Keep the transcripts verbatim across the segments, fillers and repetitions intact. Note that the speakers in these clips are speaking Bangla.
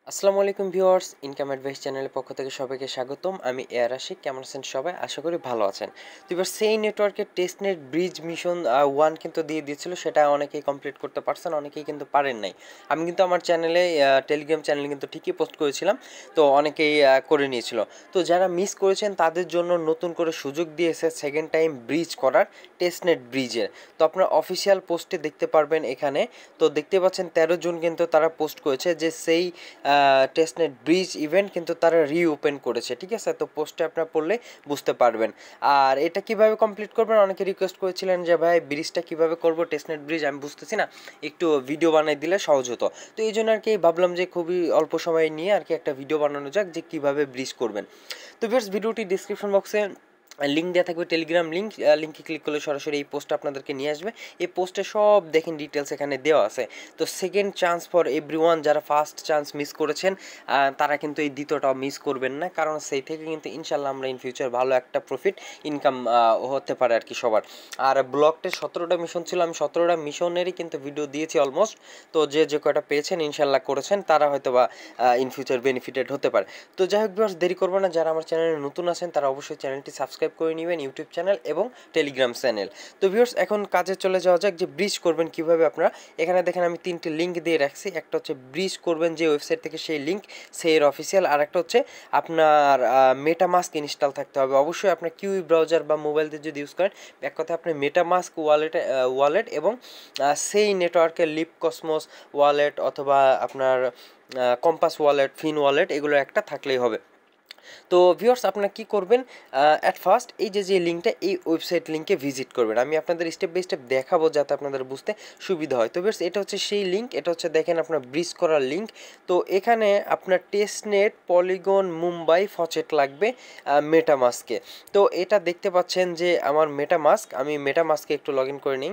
আসসালামু আলাইকুম ভিউয়ার্স, ইনকাম অ্যাডভাইস চ্যানেলের পক্ষ থেকে সবাইকে স্বাগতম। আমি এয়ার আশিক। কেমন আছেন সবাই? আশা করি ভালো আছেন। তো এবার সেই নেটওয়ার্কের টেস্টনেট ব্রিজ মিশন ওয়ান কিন্তু দিয়ে দিয়েছিল, সেটা অনেকেই কমপ্লিট করতে পারছেন, অনেকেই কিন্তু পারেন নাই। আমি কিন্তু আমার চ্যানেলে টেলিগ্রাম চ্যানেলে কিন্তু ঠিকই পোস্ট করেছিলাম, তো অনেকেই করে নিয়েছিল। তো যারা মিস করেছেন তাদের জন্য নতুন করে সুযোগ দিয়েছে সেকেন্ড টাইম ব্রিজ করার, টেস্টনেট ব্রিজের। তো আপনারা অফিসিয়াল পোস্টে দেখতে পারবেন এখানে। তো দেখতে পাচ্ছেন তেরো জন কিন্তু তারা পোস্ট করেছে যে সেই টেস্টনেট ব্রিজ ইভেন্ট কিন্তু তারা রিওপেন করেছে। ঠিক আছে, তো পোস্টে আপনারা পড়লে বুঝতে পারবেন। আর এটা কিভাবে কমপ্লিট করবেন, অনেকে রিকোয়েস্ট করেছিলেন যে ভাই ব্রিজটা কিভাবে করবো, টেস্টনেট ব্রিজ আমি বুঝতেছি না, একটু ভিডিও বানাই দিলে সহজ হতো। তো এই জন্য আর কি ভাবলাম যে খুবই অল্প সময় নিয়ে আর কি একটা ভিডিও বানানো যাক যে কিভাবে ব্রিজ করবেন। তো ভিউয়ার্স, ভিডিওটি ডিসক্রিপশন বক্সে লিঙ্ক দেওয়া থাকবে, টেলিগ্রাম লিঙ্ক, লিঙ্কে ক্লিক করলে সরাসরি এই পোস্টটা আপনাদেরকে নিয়ে আসবে। এই পোস্টে সব দেখেন ডিটেলস এখানে দেওয়া আছে। তো সেকেন্ড চান্স ফর এভরিওয়ান, যারা ফার্স্ট চান্স মিস করেছেন তারা কিন্তু এই দ্বিতীয়টাও মিস করবেন না, কারণ সেই থেকে কিন্তু ইনশাল্লাহ আমরা ইন ফিউচার ভালো একটা প্রফিট ইনকাম হতে পারে আর কি সবার। আর ব্লগটে সতেরোটা মিশন ছিল, আমি সতেরোটা মিশনেরই কিন্তু ভিডিও দিয়েছি অলমোস্ট। তো যে যে কয়টা পেয়েছেন ইনশাল্লাহ করেছেন তারা হয়তো বা ইন ফিউচার বেনিফিটেড হতে পারে। তো যাই হোক ভিউয়ার্স, দেরি করবো না, যারা আমার চ্যানেলে নতুন আছেন তারা অবশ্যই চ্যানেলটি সাবস্ক্রাইব করে নেবেন, ইউটিউব চ্যানেল এবং টেলিগ্রাম চ্যানেল। তো ভিউয়ার্স, এখন কাজে চলে যাওয়া যাক যে ব্রিজ করবেন কিভাবে আপনারা। এখানে দেখেন আমি তিনটি লিঙ্ক দিয়ে রাখছি, একটা হচ্ছে ব্রিজ করবেন যে ওয়েবসাইট থেকে সেই লিঙ্ক, সেই এর অফিসিয়াল। আর একটা হচ্ছে আপনার মেটামাস্ক ইনস্টল থাকতে হবে অবশ্যই। আপনার কিউই ব্রাউজার বা মোবাইল দিয়ে যদি ইউজ করেন, এক কথায় আপনি মেটামাস্ক ওয়ালেটে ওয়ালেট এবং সেই নেটওয়ার্কের লিপ কসমোস ওয়ালেট অথবা আপনার কম্পাস ওয়ালেট, ফিন ওয়ালেট, এগুলো একটা থাকলেই হবে। তো ভিউয়ার্স, আপনারা কী করবেন, অ্যাট ফার্স্ট এই যে যে লিঙ্কটা, এই ওয়েবসাইট লিঙ্কে ভিজিট করবেন। আমি আপনাদের স্টেপ বাই স্টেপ দেখাবো যাতে আপনাদের বুঝতে সুবিধা হয়। তো ভিউয়ার্স, এটা হচ্ছে সেই লিঙ্ক, এটা হচ্ছে দেখেন আপনার ব্রিজ করার লিঙ্ক। তো এখানে আপনার টেস্টনেট, পলিগন, মুম্বাই, ফচেট লাগবে মেটামাস্কে। তো এটা দেখতে পাচ্ছেন যে আমার মেটামাস্ক, আমি মেটামাস্কে একটু লগ ইন করে নিই।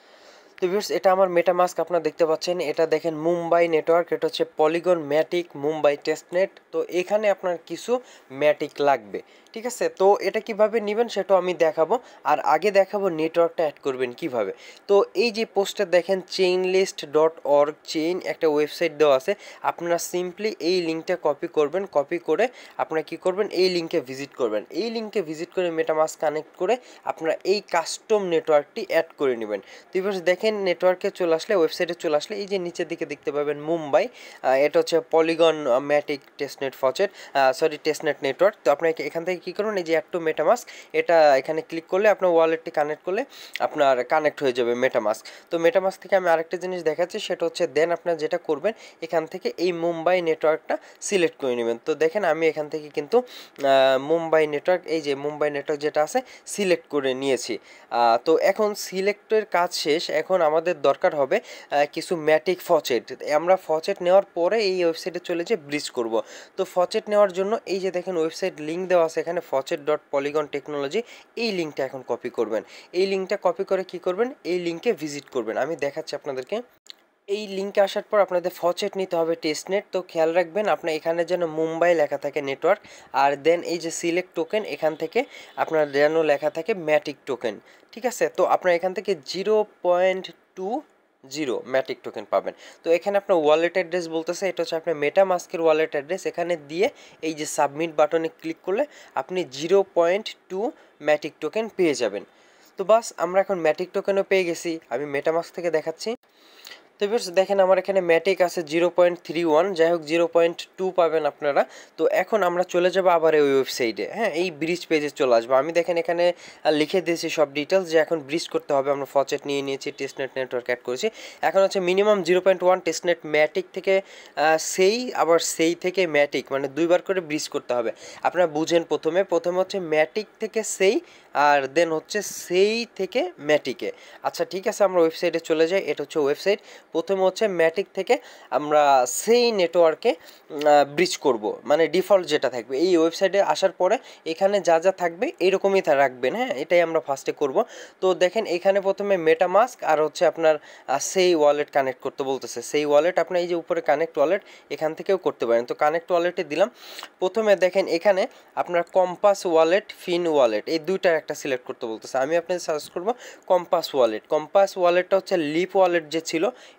তো ভিউয়ার্স, এটা আমার মেটামাস্ক আপনারা দেখতে পাচ্ছেন। এটা দেখেন মুম্বাই নেটওয়ার্ক, এটা হচ্ছে পলিগন, ম্যাটিক, মুম্বাই টেস্টনেট। তো এখানে আপনার কিছু ম্যাটিক লাগবে, ঠিক আছে। তো এটা কিভাবে নেবেন সেটাও আমি দেখাবো, আর আগে দেখাবো নেটওয়ার্কটা অ্যাড করবেন কিভাবে। তো এই যে পোস্টে দেখেন chain list dot org, chain একটা ওয়েবসাইট দেওয়া আছে। আপনারা সিম্পলি এই লিঙ্কটা কপি করবেন, কপি করে আপনারা কি করবেন, এই লিঙ্কে ভিজিট করবেন। এই লিঙ্কে ভিজিট করে মেটামাস্ক কানেক্ট করে আপনারা এই কাস্টম নেটওয়ার্কটি অ্যাড করে নেবেন। তো এবার দেখেন নেটওয়ার্কে চলে আসলে, ওয়েবসাইটে চলে আসলে এই যে নিচের দিকে দেখতে পাবেন মুম্বাই, এটা হচ্ছে Polygon, Matic, testnet, faucet, sorry testnet network. তো আপনাকে এখান থেকে কী করবেন, এই যে অ্যাড টু মেটামাস্ক, এটা এখানে ক্লিক করলে আপনার ওয়ালেটটি কানেক্ট করলে আপনার কানেক্ট হয়ে যাবে মেটামাস্ক। তো মেটামাস্ক থেকে আমি আরেকটা জিনিস দেখাচ্ছি, সেটা হচ্ছে দেন আপনার যেটা করবেন, এখান থেকে এই মুম্বাই নেটওয়ার্কটা সিলেক্ট করে নেবেন। তো দেখেন আমি এখান থেকে কিন্তু মুম্বাই নেটওয়ার্ক, এই যে মুম্বাই নেটওয়ার্ক যেটা আছে সিলেক্ট করে নিয়েছি। তো এখন সিলেক্টের কাজ শেষ, এখন আমাদের দরকার হবে কিছু ম্যাটিক, ফচেট। আমরা ফচেট নেওয়ার পরে এই ওয়েবসাইটে চলে যে ব্রিজ করব। তো ফচেট নেওয়ার জন্য এই যে দেখেন ওয়েবসাইট লিঙ্ক দেওয়া আছে এখানে, ফচেট ডট পলিগন টেকনোলজি, এই লিঙ্কটা এখন কপি করবেন। এই লিঙ্কটা কপি করে কি করবেন, এই লিঙ্কে ভিজিট করবেন। আমি দেখাচ্ছি আপনাদেরকে। এই লিঙ্কে আসার পর আপনাদের ফচেট নিতে হবে টেস্টনেট। তো খেয়াল রাখবেন আপনার এখানে যেন মুম্বাই লেখা থাকে নেটওয়ার্ক, আর দেন এই যে সিলেক্ট টোকেন, এখান থেকে আপনার যেন লেখা থাকে ম্যাটিক টোকেন, ঠিক আছে। তো আপনার এখান থেকে zero point two zero Matic token পাবেন। তো এখানে আপনার ওয়ালেট অ্যাড্রেস বলতেছে, এটা হচ্ছে আপনার মেটামাস্কের ওয়ালেট অ্যাড্রেস। এখানে দিয়ে এই যে সাবমিট বাটনে ক্লিক করলে আপনি zero point two Matic token পেয়ে যাবেন। তো বাস, আমরা এখন ম্যাটিক টোকেনও পেয়ে গেছি। আমি মেটামাস্ক থেকে দেখাচ্ছি। তো ভিউয়ার্স দেখেন আমার এখানে ম্যাটিক আছে জিরো পয়েন্ট থ্রি ওয়ান, যাই হোক জিরো পয়েন্ট টু পাবেন আপনারা। তো এখন আমরা চলে যাবো আবার এই ওয়েবসাইটে, হ্যাঁ এই ব্রিজ পেজে চলে আসবো। আমি দেখেন এখানে লিখে দিয়েছি সব ডিটেলস যে এখন ব্রিজ করতে হবে। আমরা ফচেট নিয়ে নিয়েছি, টেস্টনেট নেটওয়ার্ক অ্যাড করেছি। এখন হচ্ছে minimum zero point one testnet Matic থেকে সেই, আবার সেই থেকে ম্যাটিক, মানে দুইবার করে ব্রিজ করতে হবে। আপনারা বুঝেন, প্রথমে প্রথমে হচ্ছে ম্যাটিক থেকে সেই, আর দেন হচ্ছে সেই থেকে ম্যাটিকে। আচ্ছা ঠিক আছে, আমরা ওয়েবসাইটে চলে যাই। এটা হচ্ছে ওয়েবসাইট। প্রথমে হচ্ছে ম্যাটিক থেকে আমরা সেই নেটওয়ার্কে ব্রিজ করব, মানে ডিফল্ট যেটা থাকবে। এই ওয়েবসাইটে আসার পরে এখানে যা যা থাকবে এইরকমই তা রাখবেন, হ্যাঁ এটাই আমরা ফার্স্টে করব। তো দেখেন এখানে প্রথমে মেটামাস্ক আর হচ্ছে আপনার সেই ওয়ালেট কানেক্ট করতে বলতেছে। সেই ওয়ালেট আপনার এই যে উপরে কানেক্ট ওয়ালেট, এখান থেকেও করতে পারেন। তো কানেক্ট ওয়ালেটে দিলাম। প্রথমে দেখেন এখানে আপনার কম্পাস ওয়ালেট, ফিন ওয়ালেট, এই দুইটার একটা সিলেক্ট করতে বলতেছে। আমি আপনাদের সার্চ করব কম্পাস ওয়ালেট। কম্পাস ওয়ালেটটা হচ্ছে লিপ ওয়ালেট যে ছিল,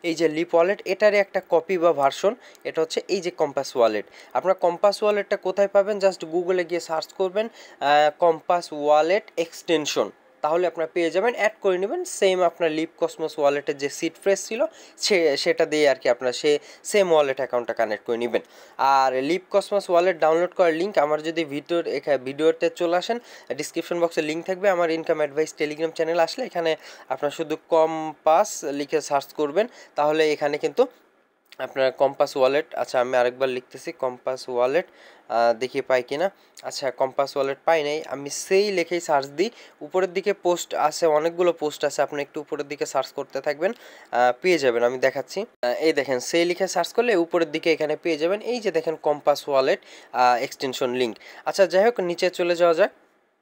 এই যে লিপ ওয়ালেট এটারই একটা কপি বা ভার্সন, এটা হচ্ছে এই যে কম্পাস ওয়ালেট। আপনার কম্পাস ওয়ালেটটা কোথায় পাবেন, জাস্ট গুগলে গিয়ে সার্চ করবেন কম্পাস ওয়ালেট এক্সটেনশন, তাহলে আপনার পেয়ে যাবেন, অ্যাড করে নেবেন। সেম আপনার লিপ কসমোস ওয়ালেটের যে সিট ফ্রেশ ছিল সে সেটা দিয়ে আর কি আপনার সে সেম ওয়ালেট অ্যাকাউন্টটা কানেক্ট করে নেবেন। আর লিপ কসমোস ওয়ালেট ডাউনলোড করার লিঙ্ক আমার যদি ভিডিওর এখানে ভিডিওতে চলে আসেন, ডিসক্রিপশন বক্সে লিঙ্ক থাকবে আমার ইনকাম অ্যাডভাইস টেলিগ্রাম চ্যানেল, আসলে এখানে আপনার শুধু কম্পাস লিখে সার্চ করবেন, তাহলে এখানে কিন্তু আপনার কম্পাস ওয়ালেট, আচ্ছা আমি আরেকবার লিখতেছি কম্পাস ওয়ালেট, দেখি পাই কিনা। আচ্ছা কম্পাস ওয়ালেট পাই নাই, আমি সেই লিখেই সার্চ দিই, উপরের দিকে পোস্ট আছে, অনেকগুলো পোস্ট আছে, আপনি একটু উপরের দিকে সার্চ করতে থাকবেন, পেয়ে যাবেন। আমি দেখাচ্ছি, এই দেখেন সেই লিখে সার্চ করলে উপরের দিকে এখানে পেয়ে যাবেন, এই যে দেখেন কম্পাস ওয়ালেট এক্সটেনশন লিঙ্ক। আচ্ছা যাই হোক, নিচে চলে যাওয়া যাক।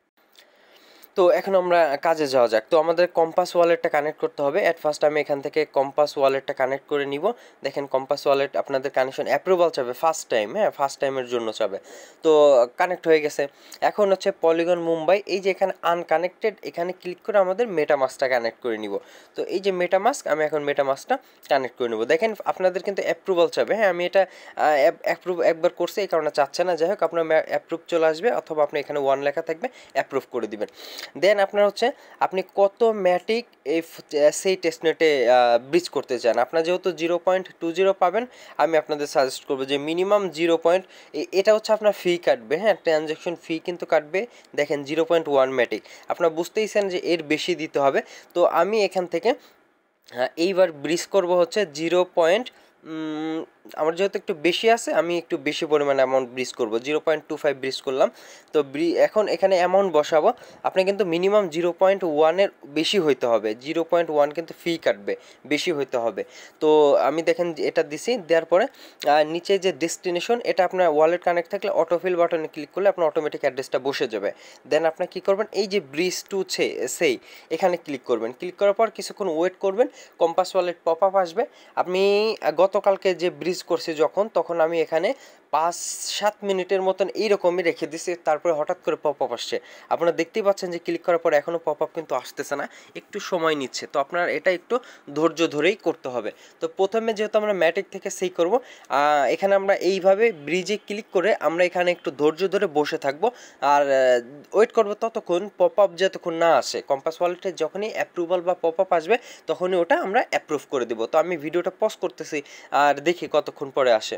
তো এখন আমরা কাজে যাওয়া যাক। তো আমাদের কম্পাস ওয়ালেটটা কানেক্ট করতে হবে। অ্যাট ফার্স্ট আমি এখান থেকে কম্পাস ওয়ালেটটা কানেক্ট করে নিব। দেখেন কম্পাস ওয়ালেট আপনাদের কানেকশন অ্যাপ্রুভাল চাবে ফার্স্ট টাইম, হ্যাঁ ফার্স্ট টাইমের জন্য চাবে। তো কানেক্ট হয়ে গেছে। এখন হচ্ছে পলিগন মুম্বাই, এই যে এখানে আনকানেক্টেড, এখানে ক্লিক করে আমাদের মেটামাস্কটা কানেক্ট করে নিব। তো এই যে মেটামাস্ক, আমি এখন মেটামাস্কটা কানেক্ট করে নেব। দেখেন আপনাদের কিন্তু অ্যাপ্রুভাল চাবে, হ্যাঁ আমি এটা অ্যাপ্রুভ একবার করছি, এই কারণে চাচ্ছে না। যাই হোক আপনার অ্যাপ্রুভ চলে আসবে, অথবা আপনি এখানে ওয়ান লেখা থাকবে, অ্যাপ্রুভ করে দিবেন। দেন আপনার হচ্ছে আপনি কত ম্যাটিক এই সেই টেস্টনেটে ব্রিজ করতে চান। আপনার যেহেতু জিরো পয়েন্ট টু জিরো পাবেন, আমি আপনাদের সাজেস্ট করবো যে মিনিমাম জিরো পয়েন্ট, এটা হচ্ছে আপনার ফি কাটবে, হ্যাঁ ট্রানজ্যাকশন ফি কিন্তু কাটবে। দেখেন জিরো পয়েন্ট ওয়ান ম্যাটিক, আপনার বুঝতেইছেন যে এর বেশি দিতে হবে। তো আমি এখান থেকে হ্যাঁ এইবার ব্রিজ করব হচ্ছে জিরো পয়েন্ট, আমার যেহেতু একটু বেশি আছে, আমি একটু বেশি পরিমাণে অ্যামাউন্ট ব্রিজ করবো, zero point two five bridge করলাম। তো ব্রি এখন এখানে অ্যামাউন্ট বসাবো, আপনি কিন্তু মিনিমাম জিরো পয়েন্ট ওয়ানের বেশি হইতে হবে, জিরো পয়েন্ট ওয়ান কিন্তু ফি কাটবে, বেশি হইতে হবে। তো আমি দেখেন এটা দিছি, দেওয়ার পরে নিচে যে ডেস্টিনেশন, এটা আপনার ওয়ালেট কানেক্ট থাকলে অটোফিল বাটনে ক্লিক করলে আপনার অটোমেটিক অ্যাড্রেসটা বসে যাবে। দেন আপনার কী করবেন, এই যে ব্রিজ টু সেই এখানে ক্লিক করবেন, ক্লিক করার পর কিছুক্ষণ ওয়েট করবেন, কম্পাস ওয়ালেট পপ আপ আসবে। আমি গতকালকে যে ব্রিজ করছি যখন, তখন আমি এখানে পাঁচ সাত মিনিটের মতন এইরকমই রেখে দিছি, তারপরে হঠাৎ করে পপ আপ আসছে। আপনারা দেখতেই পাচ্ছেন যে ক্লিক করার পর এখনও পপ আপ কিন্তু আসতেছে না, একটু সময় নিচ্ছে। তো আপনার এটা একটু ধৈর্য ধরেই করতে হবে। তো প্রথমে যেহেতু আমরা ম্যাটিক থেকে সেই করব, এখানে আমরা এইভাবে ব্রিজে ক্লিক করে আমরা এখানে একটু ধৈর্য ধরে বসে থাকবো, আর ওয়েট করবো ততক্ষণ পপ আপ যতক্ষণ না আসে। কম্পাস ওয়ালেটে যখনই অ্যাপ্রুভাল বা পপ আপ আসবে, তখনই ওটা আমরা অ্যাপ্রুভ করে দেবো। তো আমি ভিডিওটা পজ করতেছি আর দেখি কতক্ষণ পরে আসে।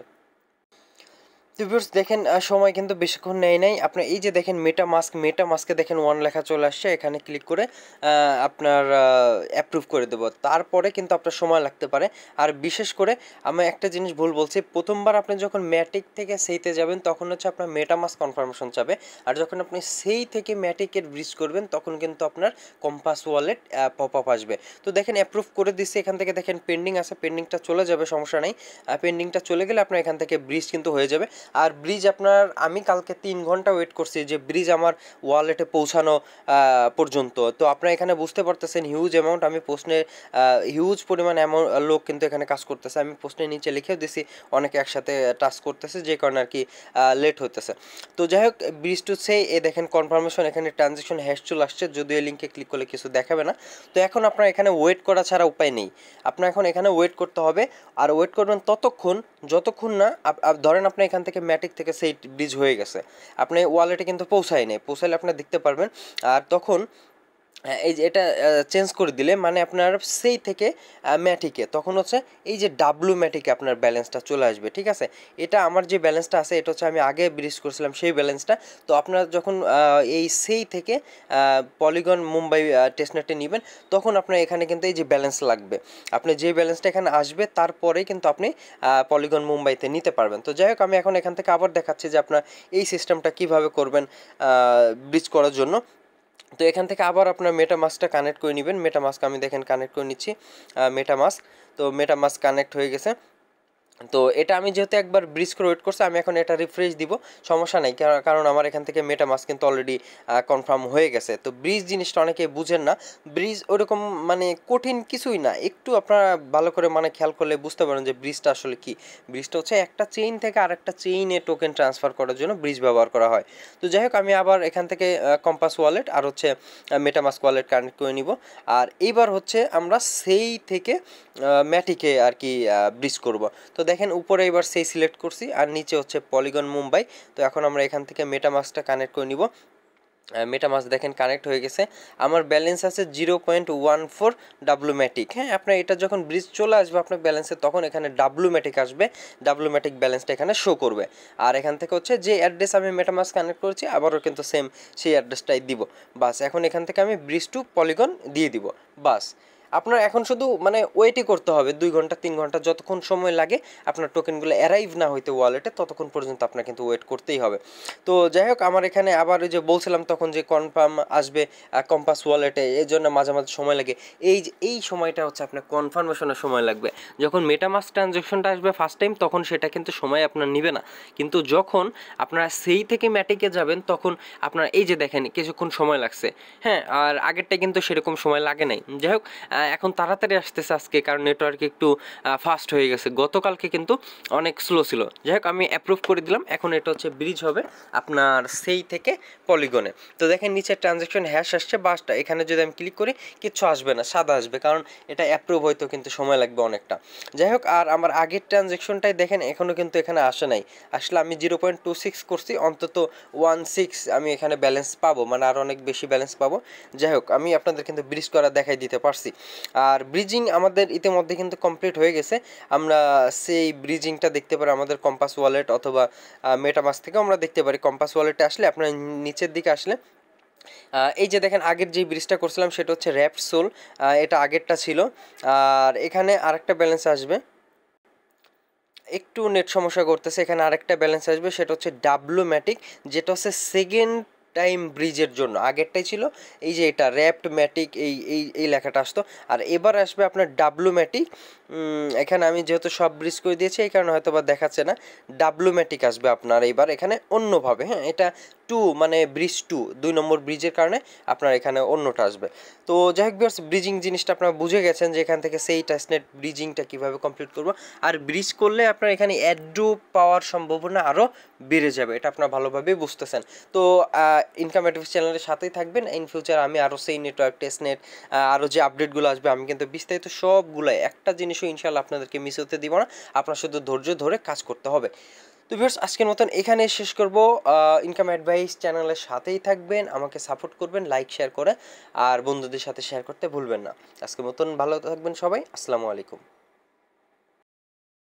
তো ভিউয়ার্স দেখেন সময় কিন্তু বেশিক্ষণ নেয় নাই। আপনার এই যে দেখেন মেটা মাস্ক, মেটা মাস্কে দেখেন ওয়ান লেখা চলে আসছে, এখানে ক্লিক করে আপনার অ্যাপ্রুভ করে দেবো। তারপরে কিন্তু আপনার সময় লাগতে পারে। আর বিশেষ করে আমি একটা জিনিস ভুল বলছি, প্রথমবার আপনি যখন ম্যাটিক থেকে সেইতে যাবেন, তখন হচ্ছে আপনার মেটা মাস্ক কনফার্মেশন চাবে। আর যখন আপনি সেই থেকে ম্যাটিকের ব্রিজ করবেন, তখন কিন্তু আপনার কম্পাস ওয়ালেট পপ আপ আসবে। তো দেখেন অ্যাপ্রুভ করে দিচ্ছে, এখান থেকে দেখেন পেন্ডিং আছে, পেন্ডিংটা চলে যাবে, সমস্যা নেই। পেন্ডিংটা চলে গেলে আপনার এখান থেকে ব্রিজ কিন্তু হয়ে যাবে। আর ব্রিজ আপনার, আমি কালকে তিন ঘন্টা ওয়েট করছি যে ব্রিজ আমার ওয়ালেটে পৌঁছানো পর্যন্ত। তো আপনারা এখানে বুঝতে পারতেছেন হিউজ অ্যামাউন্ট, আমি পোস্টে হিউজ পরিমাণ অ্যামাউন্ট লোক কিন্তু এখানে কাজ করতেছে। আমি পোস্টের নিচে লিখেও দিছি, অনেকে একসাথে টাচ করতেছে, যে কারণে আর কি লেট হতেছে। তো যাই হোক, ব্রিজ টু সে এ দেখেন কনফার্মেশন, এখানে ট্রানজ্যাকশন হ্যাশ চলে আসছে, যদিও এই লিঙ্কে ক্লিক করলে কিছু দেখাবে না। তো এখন আপনার এখানে ওয়েট করা ছাড়া উপায় নেই, আপনার এখন এখানে ওয়েট করতে হবে। আর ওয়েট করবেন ততক্ষণ যতক্ষণ না ধরেন আপনি এখান থেকে ম্যাটিক থেকে সেই ব্রিজ হয়ে গেছে, আপনি ওয়ালেটে কিন্তু পৌঁছায় নেই, পৌঁছালে আপনি দেখতে পারবেন। আর তখন এই যে এটা চেঞ্জ করে দিলে মানে আপনার সেই থেকে ম্যাটিকে, তখন হচ্ছে এই যে ডাব্লু ম্যাটিকে আপনার ব্যালেন্সটা চলে আসবে, ঠিক আছে। এটা আমার যে ব্যালেন্সটা আছে, এটা হচ্ছে আমি আগে ব্রিজ করছিলাম সেই ব্যালেন্সটা। তো আপনারা যখন এই সেই থেকে পলিগন মুম্বাই টেস্টনেটে নেবেন, তখন আপনার এখানে কিন্তু এই যে ব্যালেন্স লাগবে, আপনি যে ব্যালেন্সটা এখানে আসবে তারপরেই কিন্তু আপনি পলিগন মুম্বাইতে নিতে পারবেন। তো যাই হোক, আমি এখন এখান থেকে আবার দেখাচ্ছি যে আপনার এই সিস্টেমটা কিভাবে করবেন ব্রিজ করার জন্য। তো এখান থেকে আবার আপনার মেটামাস্কটা কানেক্ট করে নেবেন। মেটামাস্ক আমি দেখেন কানেক্ট করে নিচ্ছি, মেটামাস্ক। তো মেটামাস্ক কানেক্ট হয়ে গেছে। তো এটা আমি যেহেতু একবার ব্রিজ করে ওয়েট করছি, আমি এখন এটা রিফ্রেশ দিব, সমস্যা নাই, কারণ আমার এখান থেকে মেটামাস্ক কিন্তু অলরেডি কনফার্ম হয়ে গেছে। তো ব্রিজ জিনিসটা অনেকে বুঝেন না, ব্রিজ ওরকম মানে কঠিন কিছুই না, একটু আপনারা ভালো করে মানে খেয়াল করলে বুঝতে পারেন যে ব্রিজটা আসলে কি। ব্রিজটা হচ্ছে একটা চেইন থেকে আরেকটা চেইনে টোকেন ট্রান্সফার করার জন্য ব্রিজ ব্যবহার করা হয়। তো যাই হোক, আমি আবার এখান থেকে কম্পাস ওয়ালেট আর হচ্ছে মেটামাস্ক ওয়ালেট কানেক্ট করে নিব। আর এইবার হচ্ছে আমরা সেই থেকে ম্যাটিকে আর কি ব্রিজ করব। তো দেখেন উপরে এবার সেই সিলেক্ট করছি আর নিচে হচ্ছে পলিগন মুম্বাই। তো এখন আমরা এখান থেকে মেটামাস্কটা কানেক্ট করে নিব। মেটামাস্ক দেখেন কানেক্ট হয়ে গেছে। আমার ব্যালেন্স আছে zero point one four W Matic. হ্যাঁ, আপনার এটা যখন ব্রিজ চলে আসবে আপনার ব্যালেন্সে, তখন এখানে ডাব্লুম্যাটিক আসবে, ডাব্লুম্যাটিক ব্যালেন্সটা এখানে শো করবে। আর এখান থেকে হচ্ছে যে অ্যাড্রেস আমি মেটামাস্ক কানেক্ট করেছি আবারও কিন্তু সেম সেই অ্যাড্রেসটাই দিব। বাস এখন এখান থেকে আমি ব্রিজ টু পলিগন দিয়ে দিব। বাস আপনার এখন শুধু মানে ওয়েটই করতে হবে দুই ঘন্টা তিন ঘন্টা যতক্ষণ সময় লাগে আপনার টোকেনগুলো অ্যারাইভ না হইতে ওয়ালেটে, ততক্ষণ পর্যন্ত আপনার কিন্তু ওয়েট করতেই হবে। তো যাই হোক, আমার এখানে আবার ওই যে বলছিলাম তখন যে কনফার্ম আসবে কম্পাস ওয়ালেটে, এই জন্য মাঝে মাঝে সময় লাগে। এই যে এই সময়টা হচ্ছে আপনার কনফার্মেশনের সময় লাগবে। যখন মেটামাস্ক ট্রানজ্যাকশনটা আসবে ফার্স্ট টাইম তখন সেটা কিন্তু সময় আপনার নিবে না, কিন্তু যখন আপনারা সেই থেকে ম্যাটিকে যাবেন তখন আপনার এই যে দেখেন কিছুক্ষণ সময় লাগছে। হ্যাঁ, আর আগেরটা কিন্তু সেরকম সময় লাগে নাই। যাই হোক, এখন তাড়াতাড়ি আসতেছে আজকে, কারণ নেটওয়ার্ক একটু ফাস্ট হয়ে গেছে, গতকালকে কিন্তু অনেক স্লো ছিল। যাই হোক, আমি অ্যাপ্রুভ করে দিলাম। এখন এটা হচ্ছে ব্রিজ হবে আপনার সেই থেকে পলিগনে। তো দেখেন নিচে ট্রানজ্যাকশন হ্যাশ আসছে বাসটা, এখানে যদি আমি ক্লিক করি কিচ্ছু আসবে না, সাদা আসবে, কারণ এটা অ্যাপ্রুভ হয়তো কিন্তু সময় লাগবে অনেকটা। যাই হোক, আর আমার আগের ট্রানজ্যাকশনটাই দেখেন এখনও কিন্তু এখানে আসে নাই। আসলে আমি জিরো পয়েন্ট টু সিক্স করছি, অন্তত ওয়ান সিক্স আমি এখানে ব্যালেন্স পাবো, মানে আর অনেক বেশি ব্যালেন্স পাবো। যাই হোক, আমি আপনাদের কিন্তু ব্রিজ করা দেখাই দিতে পারছি। আর ব্রিজিং আমাদের ইতিমধ্যে কিন্তু কমপ্লিট হয়ে গেছে। আমরা সেই ব্রিজিংটা দেখতে পারি আমাদের কম্পাস ওয়ালেট অথবা মেটামাস্ক থেকে আমরা দেখতে পারি। কম্পাস ওয়ালেটে আসলে আপনার নিচের দিকে আসলে এই যে দেখেন আগের যে ব্রিজটা করছিলাম সেটা হচ্ছে র্যাপ সোল, এটা আগেরটা ছিল। আর এখানে আরেকটা ব্যালেন্স আসবে, একটু নেট সমস্যা করতেছে, এখানে আরেকটা ব্যালেন্স আসবে সেটা হচ্ছে ডাব্লুম্যাটিক, যেটা হচ্ছে সেকেন্ড টাইম ব্রিজের জন্য। আগেরটাই ছিল এই যে এটা র্যাপড ম্যাটিক, এই এই এই লেখাটা আসতো। আর এবার আসবে আপনার ডাব্লুম্যাটিক। এখানে আমি যেহেতু সব ব্রিজ করে দিয়েছি এই কারণে হয়তো বা দেখাচ্ছে না, ডাব্লুম্যাটিক আসবে আপনার এবার এখানে অন্যভাবে। হ্যাঁ, এটা টু মানে ব্রিজ টু, দুই নম্বর ব্রিজের কারণে আপনার এখানে অন্যটা আসবে। তো যাই হোক ভিউয়ার্স, ব্রিজিং জিনিসটা আপনারা বুঝে গেছেন যে এখান থেকে সেই টেস্টনেট ব্রিজিংটা কীভাবে কমপ্লিট করবো। আর ব্রিজ করলে আপনার এখানে অ্যাড্রপ পাওয়ার সম্ভাবনা আরও বেড়ে যাবে, এটা আপনারা ভালোভাবেই বুঝতেছেন। তো ইনকাম অ্যাডভাইস চ্যানেলের সাথেই থাকবেন। ইন ফিউচার আমি আরও সেই নেটওয়ার্ক টেস্টনেট আরও যে আপডেটগুলো আসবে আমি কিন্তু বিস্তারিত সবগুলাই, একটা জিনিসও ইনশাল্লাহ আপনাদেরকে মিস হতে দিব না। আপনার শুধু ধৈর্য ধরে কাজ করতে হবে। তো ভিউয়ার্স, আজকের মতন এখানে শেষ করব। ইনকাম অ্যাডভাইস চ্যানেলের সাথেই থাকবেন, আমাকে সাপোর্ট করবেন লাইক শেয়ার করে, আর বন্ধুদের সাথে শেয়ার করতে ভুলবেন না। আজকের মতন ভালো থাকবেন সবাই। আসসালামু আলাইকুম।